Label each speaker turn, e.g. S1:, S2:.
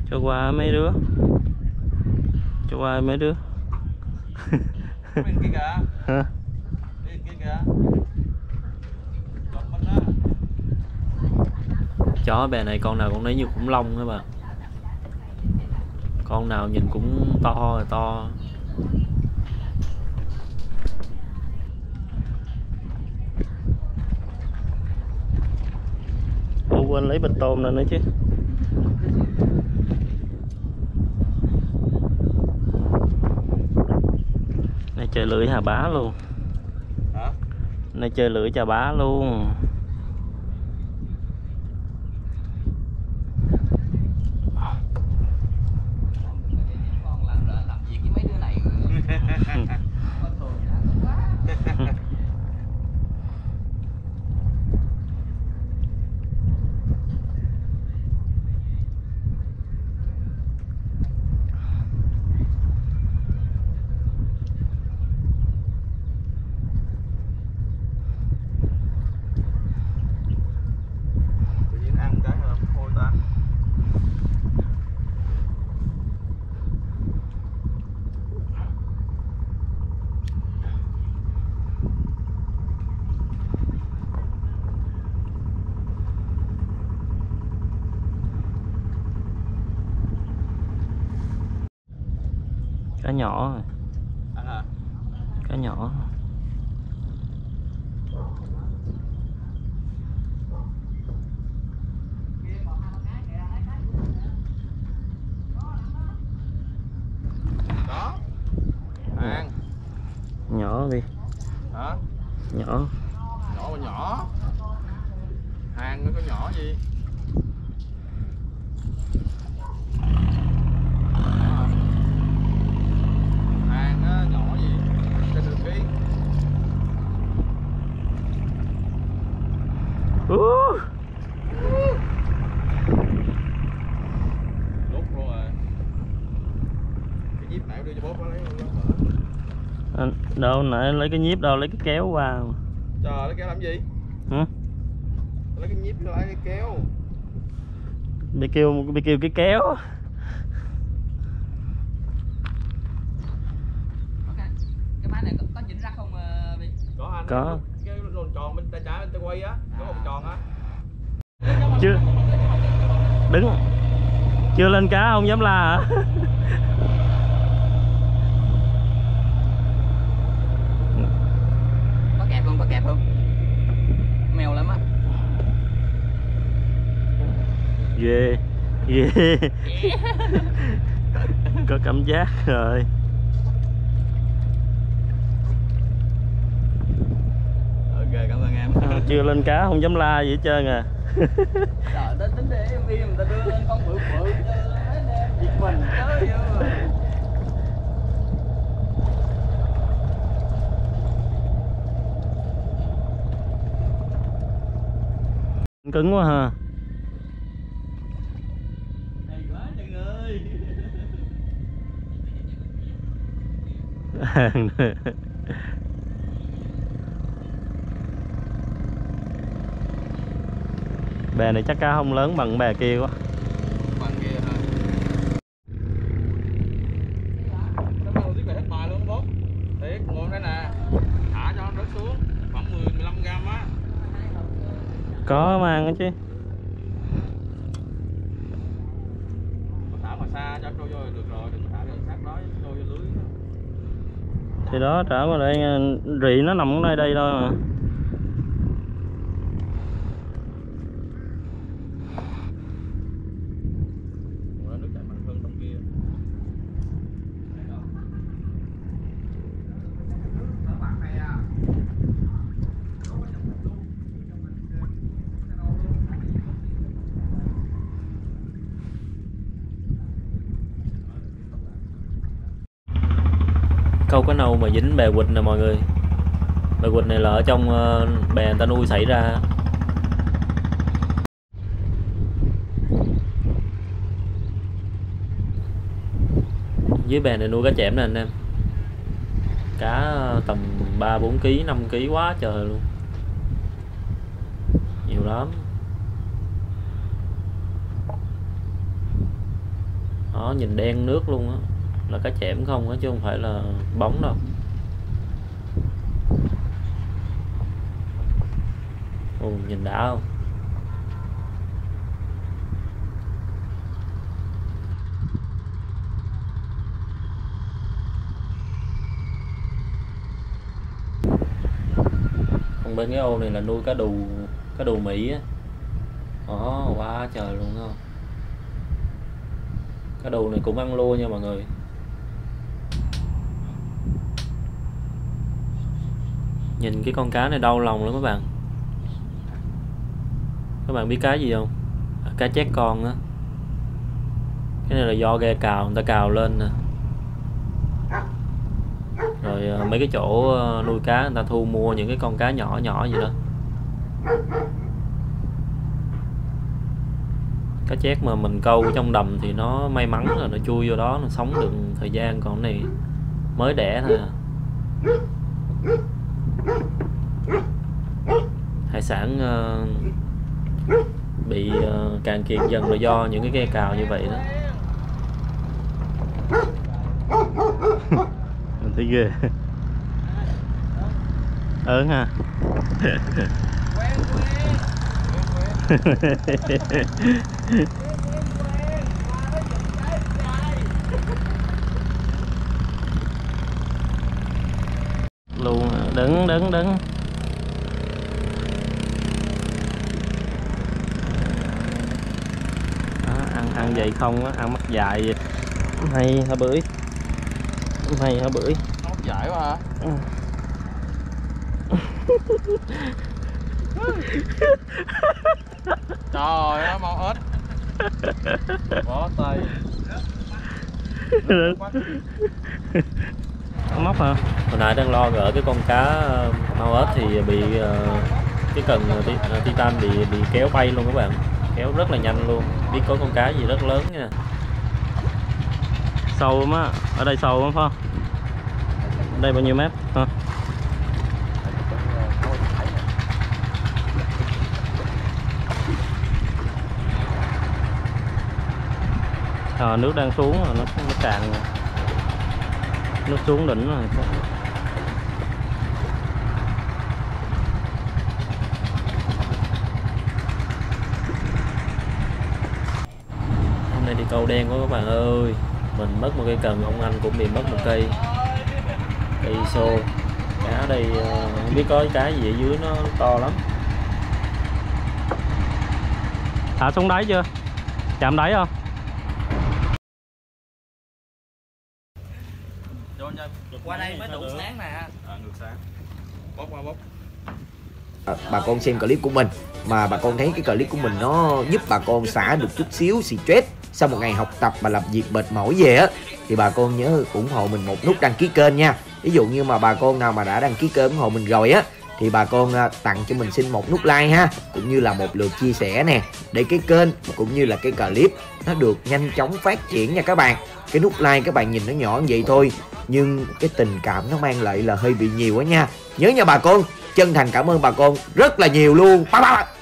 S1: Cho qua mấy đứa. Cho qua mấy đứa.
S2: Bên kia kìa.
S1: Hả?
S2: Bên kia kìa. Mình á.
S1: Chó bè này con nào cũng thấy như khủng long các bạn. Con nào nhìn cũng to rồi to. Ô, quên lấy bịch tôm lên nữa chứ. Này chơi lưỡi Hà Bá luôn.
S2: Hả?
S1: Này chơi lưỡi Chà Bá luôn.
S2: Con làm việc với mấy đứa này. Con thường quá.
S1: Cá nhỏ rồi.
S2: À.
S1: Cá nhỏ.
S2: Đó. Hàng.
S1: Nhỏ đi.
S2: Hả?
S1: Nhỏ.
S2: Nhỏ mà nhỏ. Hàng nó có nhỏ gì? Hàng á, nhỏ gì? Trên đường ký. Lút luôn rồi. Cái nhíp nãy đưa cho bố lấy
S1: À, đâu nãy lấy cái nhíp đâu, lấy cái kéo vào.
S2: Trời, lấy kéo làm gì?
S1: Hả?
S2: Lấy cái nhíp lấy cái kéo.
S1: Bị kêu cái kéo.
S3: Cái máy này có chỉnh rắc không Bi?
S2: Có anh.
S1: Có.
S2: Cái lồn tròn bên tay trái bên tay quay á, có vòng tròn á.
S1: Chưa. Đứng. Chưa lên cá không dám la hả?
S3: Có kẹp không? Mèo lắm á.
S1: Ghê. Ghê. Có cảm giác rồi.
S2: Ok, cảm ơn em.
S1: Chưa lên cá không dám la gì hết trơn à.
S3: Trời, tính để em im, người ta đưa lên con bự bự giật mình tới.
S1: Cứng quá ha.
S3: Hay quá Trần ơi.
S1: Bè này chắc cá không lớn bằng bè kia quá.
S2: Bằng kia thôi. Nó bao tiếp về hết bài luôn bố. Thiệt, nguồn đây nè. Thả cho nó rớt xuống khoảng 10-15 gram á.
S1: Có mang đó chứ.
S2: Thả mà xa cho trôi vô được rồi, đừng thả gần sát đó trôi vô lưới.
S1: Thì đó trả qua đây, rị nó nằm ở nơi đây thôi mà.
S2: Nước chảy mạnh hơn trong kia.
S1: Câu cá nâu mà dính bè quỳt nè mọi người. Bè quỳt này là ở trong bè người ta nuôi xảy ra. Dưới bè này nuôi cá chẽm nè anh em. Cá tầm 3-4 kg, 5 kg quá trời luôn. Nhiều lắm. Đó, nhìn đen nước luôn á, là cá chẽm không á chứ không phải là bóng đâu. Ồ, nhìn đã không? Còn bên cái ô này là nuôi cá đù Mỹ á. Ồ, quá trời luôn không? Cá đù này cũng ăn lua nha mọi người. Nhìn cái con cá này đau lòng lắm các bạn. Các bạn biết cái gì không? Cá chét con á. Cái này là do ghe cào, người ta cào lên nè. Rồi mấy cái chỗ nuôi cá người ta thu mua những cái con cá nhỏ nhỏ vậy đó. Cá chét mà mình câu trong đầm thì nó may mắn là nó chui vô đó, nó sống được thời gian, còn cái này mới đẻ thôi à. Hải sản bị cạn kiệt dần là do những cái ghe cào như vậy đó.
S4: Mình thấy ghê. Ớn ha. Luôn đứng. Đó, ăn vậy không á, ăn mắt dài vậy. Hay hả bưởi? Hay hả bưởi?
S2: Nó dại quá hả? Trời ơi, mau ếch. Bó tay.
S4: Móc hả?
S1: Hồi nãy đang lo gỡ cái con cá mau ếch thì bị cái cần titan bị kéo bay luôn các bạn, kéo rất là nhanh luôn. Biết có con cá gì rất lớn nha.
S4: Sâu lắm á, ở đây sâu lắm phải không? Ở đây bao nhiêu mét hả? Nước đang xuống rồi, nó cạn rồi. Nước xuống đỉnh rồi.
S1: Hôm nay đi câu đen quá các bạn ơi. Mình mất một cây cần, ông anh cũng bị mất một cây xô. Cá ở đây không biết có cái gì ở dưới nó to lắm.
S4: Thả xuống đáy chưa? Chạm đáy không?
S3: Qua đây mới đủ sáng nè.
S2: Ngược sáng. Bốc qua bốc.
S5: Bà con xem clip của mình mà bà con thấy cái clip của mình nó giúp bà con xả được chút xíu stress sau một ngày học tập và làm việc mệt mỏi về á, thì bà con nhớ ủng hộ mình một nút đăng ký kênh nha. Ví dụ như mà bà con nào mà đã đăng ký kênh ủng hộ mình rồi á, thì bà con tặng cho mình xin một nút like ha, cũng như là một lượt chia sẻ nè, để cái kênh cũng như là cái clip nó được nhanh chóng phát triển nha các bạn. Cái nút like các bạn nhìn nó nhỏ như vậy thôi, nhưng cái tình cảm nó mang lại là hơi bị nhiều quá nha. Nhớ nha bà con, chân thành cảm ơn bà con rất là nhiều luôn. Bye bye.